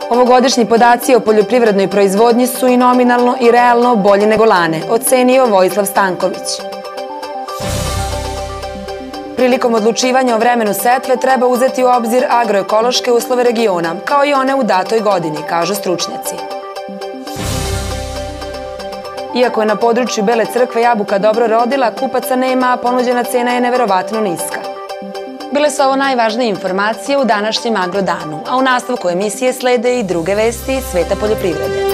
Ovogodišnji podaci o poljoprivrednoj proizvodnji su i nominalno i realno bolji nego lane, ocenio Vojislav Stanković. Prilikom odlučivanja o vremenu setve treba uzeti u obzir agroekološke uslove regiona, kao i one u datoj godini, kažu stručnjaci. Iako je na području Bele Crkve jabuka dobro rodila, kupaca nema, a ponuđena cena je neverovatno niska. Bile su ovo najvažnije informacije u današnjem Agrodanu, a u nastavku emisije slede i druge vesti iz sveta poljoprivrede.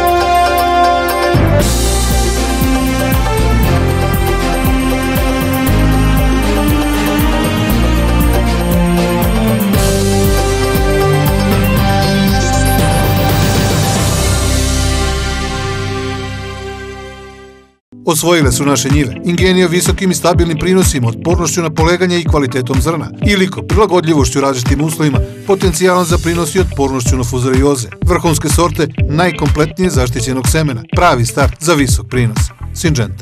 Osvojile su naše njive Ingenio visokim i stabilnim prinosima, otpornošću na poleganje i kvalitetom zrna, Iliko prilagodljivošću različitim uslovima, potencijalom za prinos i otpornošću na fuzarioze, vrhunske sorte najkompletnije zaštićenog semena, pravi start za visok prinos. Syngenta.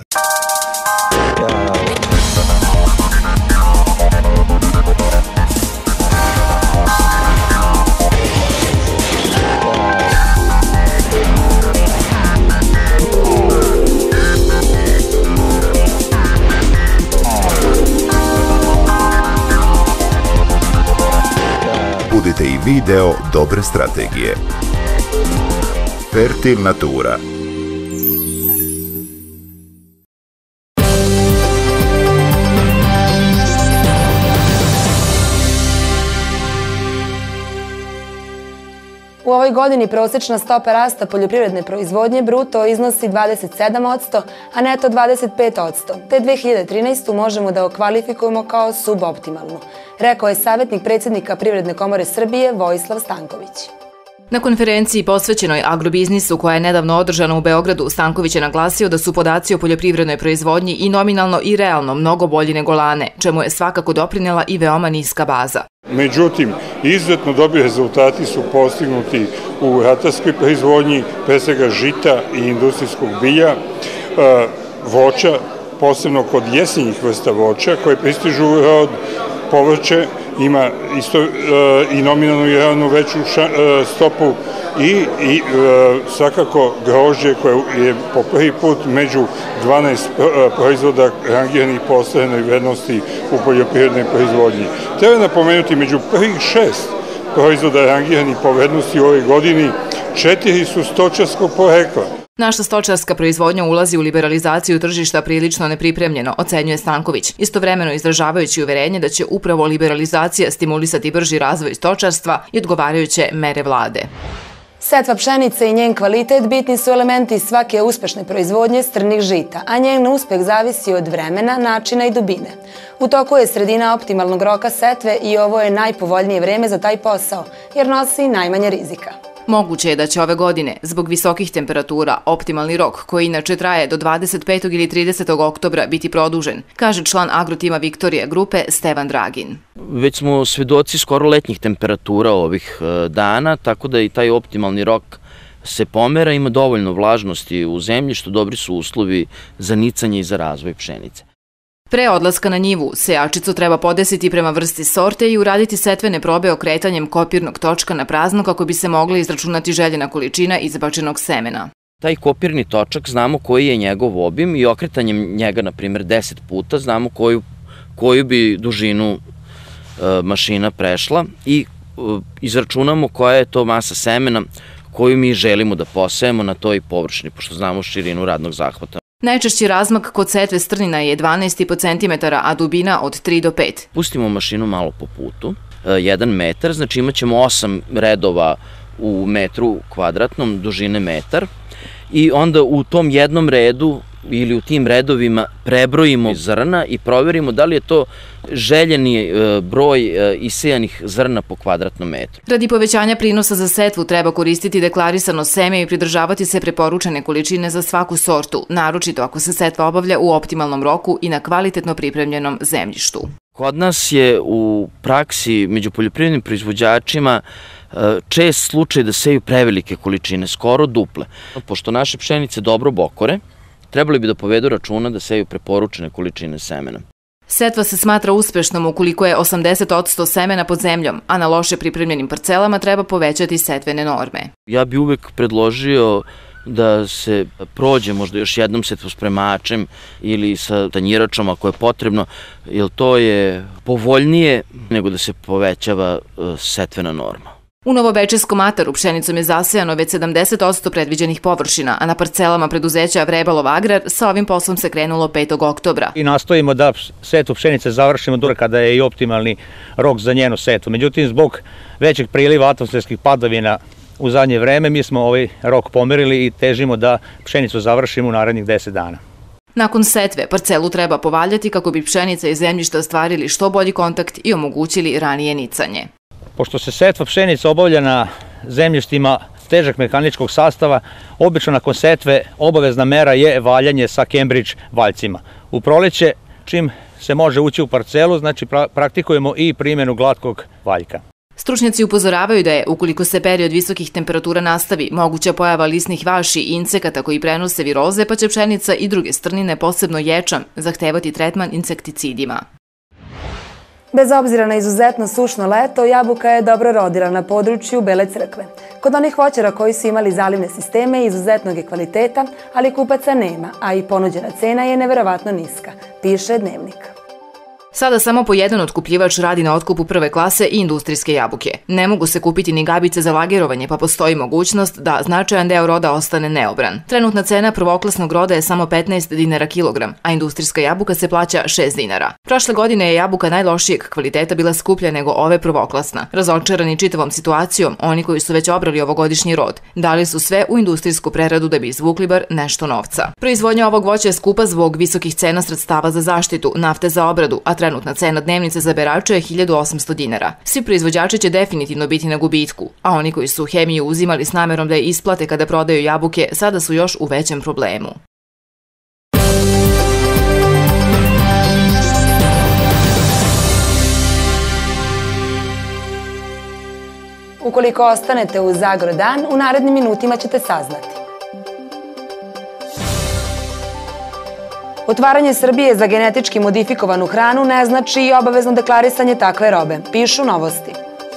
Budite i vi deo dobre strategije. Fertil Natura. U ovoj godini prosječna stopa rasta poljoprivredne proizvodnje bruto iznosi 27%, a neto 25%, te 2013. možemo da okvalifikujemo kao suboptimalnu, rekao je savjetnik predsjednika Privredne komore Srbije Vojislav Stanković. Na konferenciji posvećenoj agrobiznisu koja je nedavno održana u Beogradu, Stanković je naglasio da su podaci o poljoprivrednoj proizvodnji i nominalno i realno mnogo bolji nego lane, čemu je svakako doprinela i veoma niska baza. Međutim, izuzetno dobri rezultati su postignuti u ratarskoj proizvodnji, pre svega žita i industrijskog bilja, voća, posebno kod jesenjih vrsta voća koje pristižu u rod, povrće, ima isto i nominalnu i realno veću stopu i svakako grožđe koje je po prvi put među 12 proizvoda rangiranih po ostvarenoj vrednosti u poljoprivrednoj proizvodnji. Treba napomenuti, među prvih 6 proizvoda rangiranih po vrednosti u ovoj godini, 4 su stočarskog porekla. Naša stočarska proizvodnja ulazi u liberalizaciju tržišta prilično nepripremljeno, ocenjuje Stanković, istovremeno izražavajući uverenje da će upravo liberalizacija stimulisati brži razvoj stočarstva i odgovarajuće mere vlade. Setva pšenice i njen kvalitet bitni su elementi svake uspešne proizvodnje strnih žita, a njen uspeh zavisi od vremena, načina i dubine. U toku je sredina optimalnog roka setve i ovo je najpovoljnije vreme za taj posao, jer nosi najmanje rizika. Moguće je da će ove godine, zbog visokih temperatura, optimalni rok, koji inače traje do 25. ili 30. oktobra, biti produžen, kaže član agrotima Viktorija grupe Stevan Dragin. Već smo svedoci skoro letnjih temperatura ovih dana, tako da i taj optimalni rok se pomera, ima dovoljno vlažnosti u zemlji, što dobri su uslovi za nicanje i za razvoj pšenice. Pre odlaska na njivu, sejačicu treba podesiti prema vrsti sorte i uraditi setvene probe okretanjem kopirnog točka na prazno kako bi se mogla izračunati željena količina izbačenog semena. Taj kopirni točak znamo koji je njegov obim i okretanjem njega, na primjer, 10 puta, znamo koju bi dužinu mašina prešla i izračunamo koja je to masa semena koju mi želimo da posejemo na toj površini, pošto znamo širinu radnog zahvata. Najčešći razmak kod setve strnina je 12,5 cm, a dubina od 3 do 5. Pustimo mašinu malo po putu, 1 metar, znači imat ćemo 8 redova u metru kvadratnom, dužine metar, i onda u tom jednom redu ili u tim redovima prebrojimo zrna i proverimo da li je to željeni broj isejanih zrna po kvadratnom metru. Radi povećanja prinosa za setvu treba koristiti deklarisano seme i pridržavati se preporučene količine za svaku sortu, naročito ako se setva obavlja u optimalnom roku i na kvalitetno pripremljenom zemljištu. Kod nas je u praksi među poljoprivrednim proizvođačima čest slučaj da seju prevelike količine, skoro duple. Pošto naše pšenice dobro bokore, trebali bi da povedu računa da seju preporučene količine semena. Setva se smatra uspešnom ukoliko je 80% semena pod zemljom, a na loše pripremljenim parcelama treba povećati setvene norme. Ja bi uvek predložio da se prođe možda još jednom setvospremačem ili sa tanjiračom ako je potrebno, jer to je povoljnije nego da se povećava setvena norma. U Novobečejskom ataru pšenicom je zasejano već 70% predviđenih površina, a na parcelama preduzeća Vrebalov Agrar sa ovim poslom se krenulo 5. oktobra. I nastojimo da setvu pšenice završimo do kada je i optimalni rok za njenu setvu. Međutim, zbog većeg priliva atmosferskih padavina u zadnje vreme, mi smo ovaj rok pomerili i težimo da pšenicu završimo u narednih 10 dana. Nakon setve, parcelu treba povaljati kako bi pšenica i zemljišta ostvarili što bolji kontakt i omogućili ranije nicanje. Pošto se setva pšenica obavlja na zemljištima težak mehaničkog sastava, obično nakon setve obavezna mera je valjanje sa Cambridge valjcima. U proleće, čim se može ući u parcelu, znači praktikujemo i primjenu glatkog valjka. Stručnjaci upozoravaju da je, ukoliko se period visokih temperatura nastavi, moguća pojava lisnih vaši i insekata koji prenose viroze, pa će pšenica i druge strnine, posebno ječam, zahtevati tretman insekticidima. Bez obzira na izuzetno sušno leto, jabuka je dobro rodila na području Bele Crkve. Kod onih voćara koji su imali zalivne sisteme izuzetnog je kvaliteta, ali kupaca nema, a i ponuđena cena je neverovatno niska, piše Dnevnik. Sada samo po jedan otkupljivač radi na otkupu prve klase i industrijske jabuke. Ne mogu se kupiti ni gabice za lagerovanje, pa postoji mogućnost da značajan deo roda ostane neobran. Trenutna cena prvoklasnog roda je samo 15 dinara kilogram, a industrijska jabuka se plaća 6 dinara. Prošle godine je jabuka najlošijeg kvaliteta bila skuplja nego ove prvoklasna. Razočarani čitavom situacijom, oni koji su već obrali ovogodišnji rod, dali su sve u industrijsku preradu da bi izvukli bar nešto novca. Proizvodnja ovog voća je skupa zbog visokih cena sredstava za zaštitu, nafte za obradu, a trenutna cena dnevnice za berače je 1800 dinara. Svi proizvođači će definitivno biti na gubitku, a oni koji su hemiju uzimali s namerom da je isplate kada prodaju jabuke, sada su još u većem problemu. Ukoliko ostanete uz Agrodan, u narednim minutima ćete saznati. Otvaranje Srbije za genetički modifikovanu hranu ne znači i obavezno deklarisanje takve robe, pišu Novosti.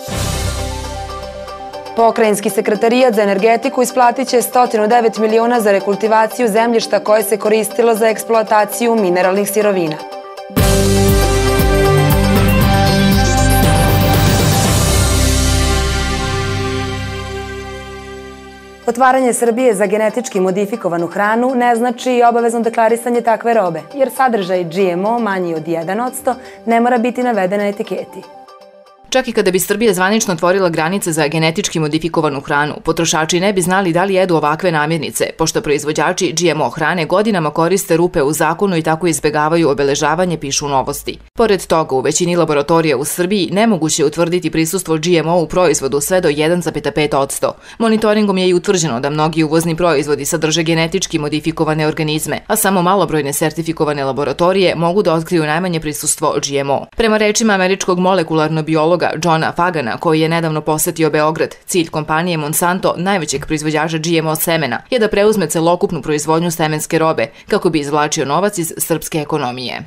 Pokrajinski sekretarijat za energetiku isplatit će 109 miliona za rekultivaciju zemljišta koje se koristilo za eksploataciju mineralnih sirovina. Otvaranje Srbije za genetički modifikovanu hranu ne znači i obavezno deklarisanje takve robe, jer sadržaj GMO manji od 1% ne mora biti naveden na etiketi. Čak i kada bi Srbija zvanično otvorila granice za genetički modifikovanu hranu, potrošači ne bi znali da li jedu ovakve namirnice, pošto proizvođači GMO hrane godinama koriste rupe u zakonu i tako izbegavaju obeležavanje, pišu Novosti. Pored toga, u većini laboratorija u Srbiji nemoguće je utvrditi prisustvo GMO u proizvodu sve do 1,5%. Monitoringom je i utvrđeno da mnogi uvozni proizvodi sadrže genetički modifikovane organizme, a samo malobrojne sertifikovane laboratorije mogu da otkriju najmanje prisustvo GMO. Prema rečima američkog molekularnog biologa Johna Fagana, koji je nedavno posetio Beograd, cilj kompanije Monsanto, najvećeg proizvođača GMO semena, je da preuzme celokupnu proizvodnju semenske robe, kako bi izvlačio novac iz srpske ekonomije.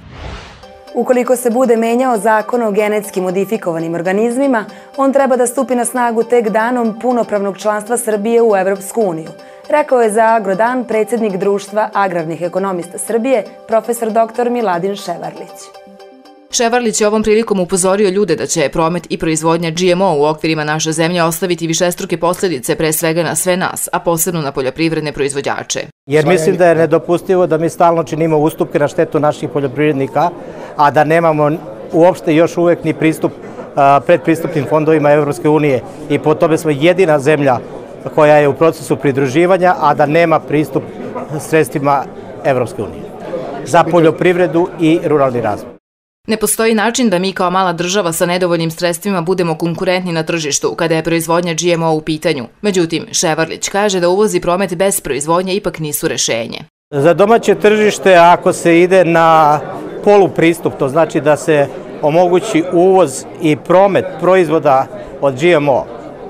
Ukoliko se bude menjao zakon o genetski modifikovanim organizmima, on treba da stupi na snagu tek danom punopravnog članstva Srbije u Evropsku uniju, rekao je za Agrodan predsjednik Društva agrarnih ekonomista Srbije, profesor dr. Miladin Ševarlić. Ševarlić je ovom prilikom upozorio ljude da će promet i proizvodnja GMO u okvirima naše zemlje ostaviti višestruke posljedice pre svega na sve nas, a posebno na poljoprivredne proizvođače. Jer mislim da je nedopustivo da mi stalno činimo ustupke na štetu naših poljoprivrednika, a da nemamo uopšte još uvek ni pristup predpristupnim fondovima Evropske unije i po tome smo jedina zemlja koja je u procesu pridruživanja, a da nema pristup sredstvima Evropske unije za poljoprivredu i ruralni razvoj. Ne postoji način da mi kao mala država sa nedovoljnim sredstvima budemo konkurentni na tržištu kada je proizvodnja GMO u pitanju. Međutim, Ševarlić kaže da uvoz i promet bez proizvodnje ipak nisu rešenje. Za domaće tržište, ako se ide na polupristup, to znači da se omogući uvoz i promet proizvoda od GMO,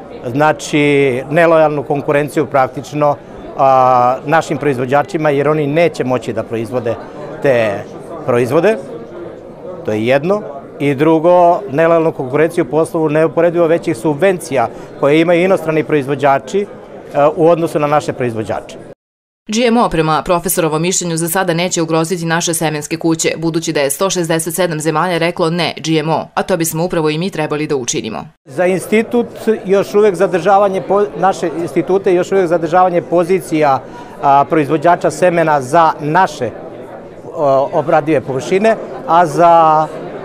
znači nelojalnu konkurenciju praktično našim proizvođačima, jer oni neće moći da proizvode te proizvode. To je jedno. I drugo, nelojalnu konkurenciju po osnovu neuporedivo većih subvencija koje imaju inostrani proizvođači u odnosu na naše proizvođače. GMO prema profesorovom mišljenju za sada neće ugroziti naše semenske kuće, budući da je 167 zemalja reklo ne GMO, a to bismo upravo i mi trebali da učinimo. Za institut još uvek zadržavanje, naše institute još uvek zadržavanje pozicija proizvođača semena za naše obradive površine, a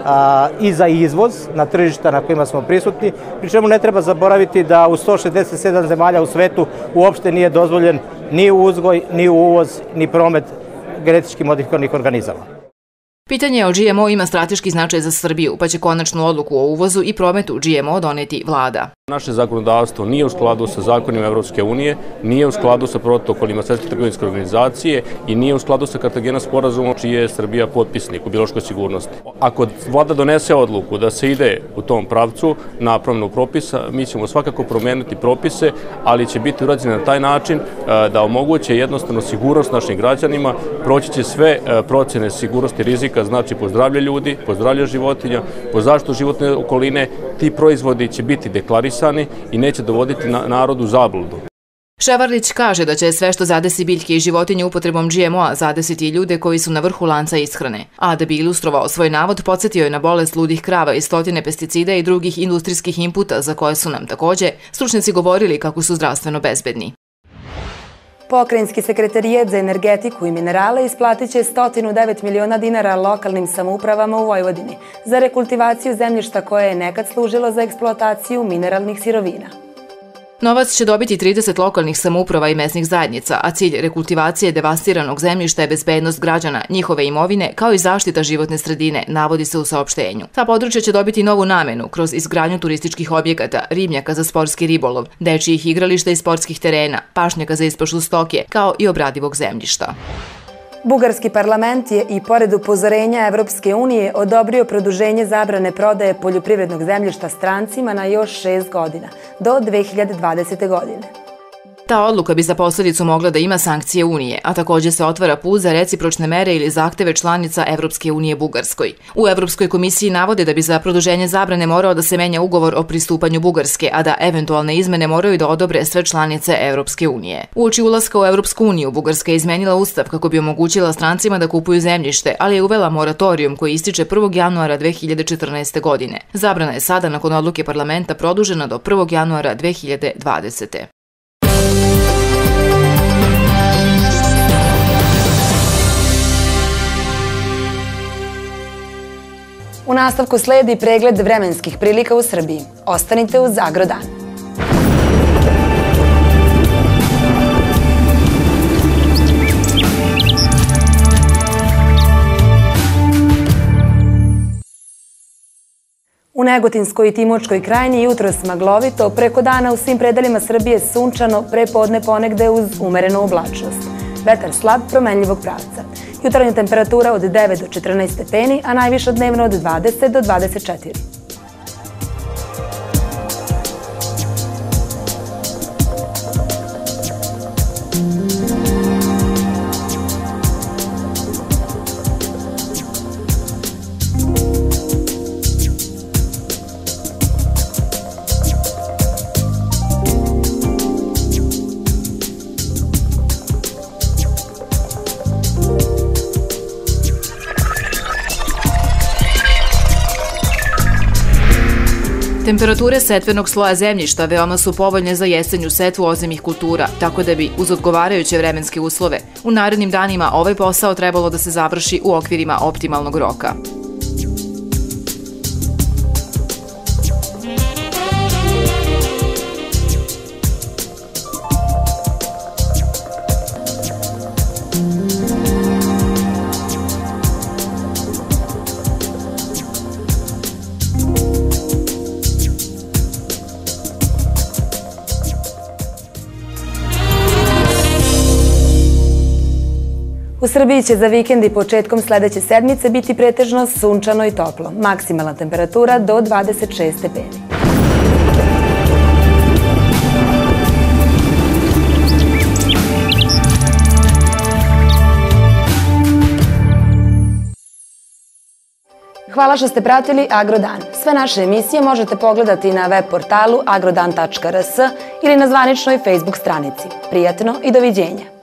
i za izvoz na tržišta na kojima smo prisutni, pri čemu ne treba zaboraviti da u 167 zemalja u svetu uopšte nije dozvoljen ni uzgoj, ni uvoz, ni promet genetički modifikovanih organizama. Pitanje o GMO ima strateški značaj za Srbiju, pa će konačnu odluku o uvozu i prometu GMO doneti vlada. Naše zakonodavstvo nije u skladu sa zakonima Evropske unije, nije u skladu sa protokolima Svetske trgovinske organizacije i nije u skladu sa Kartagena sporazumom čiji je Srbija potpisnik u biološkoj sigurnosti. Ako vlada donese odluku da se ide u tom pravcu na promjenu propisa, mi ćemo svakako promeniti propise, ali će biti urađeno na taj način da omoguće jednostavno sigurnost našim građanima, proći će sve procene sigurnosti rizika, znači po zdravlje ljudi, po zdravlje životinja, po zaštitu životne okoline. Ti proizvodi će biti deklarisani i neće dovoditi narod u zabludu. Ševarlić kaže da će sve što zadesi biljke i životinje upotrebom GMO-a zadesiti i ljude koji su na vrhu lanca ishrane. A da bi ilustrovao svoj navod, podsjetio je na bolest ludih krava i stotine pesticida i drugih industrijskih inputa za koje su nam takođe stručnjaci govorili kako su zdravstveno bezbedni. Pokrajinski sekretarijat za energetiku i minerale isplatit će 109 miliona dinara lokalnim samoupravama u Vojvodini za rekultivaciju zemljišta koje je nekad služilo za eksploataciju mineralnih sirovina. Novac će dobiti 30 lokalnih samouprava i mesnih zajednica, a cilj rekultivacije devastiranog zemljišta je bezbednost građana, njihove imovine, kao i zaštita životne sredine, navodi se u saopštenju. Ta područja će dobiti novu namenu kroz izgradnju turističkih objekata, ribnjaka za sportski ribolov, dečijih igrališta i sportskih terena, pašnjaka za ispašu stoke, kao i obradivog zemljišta. Bugarski parlament je i pored upozorenja Evropske unije odobrio produženje zabrane prodaje poljoprivrednog zemljišta strancima na još 6 godina, do 2020. godine. Ta odluka bi za posljedicu mogla da ima sankcije Unije, a također se otvara put za recipročne mere ili zahteve članica Evropske unije Bugarskoj. U Evropskoj komisiji navode da bi za produženje zabrane morao da se menja ugovor o pristupanju Bugarske, a da eventualne izmene moraju da odobre sve članice Evropske unije. Uoči ulaska u Evropsku uniju, Bugarska je izmenila ustav kako bi omogućila strancima da kupuju zemljište, ali je uvela moratorijum koji ističe 1. januara 2014. godine. Zabrana je sada nakon odluke parlamenta produžena do 1. januara 2020. U nastavku sledi pregled vremenskih prilika u Srbiji. Ostanite uz Agrodan. U Negotinskoj i Timočkoj krajini jutros maglovito, preko dana u svim predelima Srbije sunčano, prepodne ponegde uz umerenu oblačnost. Vetar slab, promenljivog pravca. Jutarnja temperatura od 9 do 14 stepeni, a najviša dnevno od 20 do 24. Temperature setvenog sloja zemljišta veoma su povoljne za jesenju setvu ozimih kultura, tako da bi uz odgovarajuće vremenske uslove u narednim danima ovaj posao trebalo da se završi u okvirima optimalnog roka. U Srbiji će za vikend i početkom sledeće sedmice biti pretežno sunčano i toplo. Maksimalna temperatura do 26 stepeni. Hvala što ste pratili Agrodan. Sve naše emisije možete pogledati na web portalu agrodan.rs ili na zvaničnoj Facebook stranici. Prijatno i doviđenja.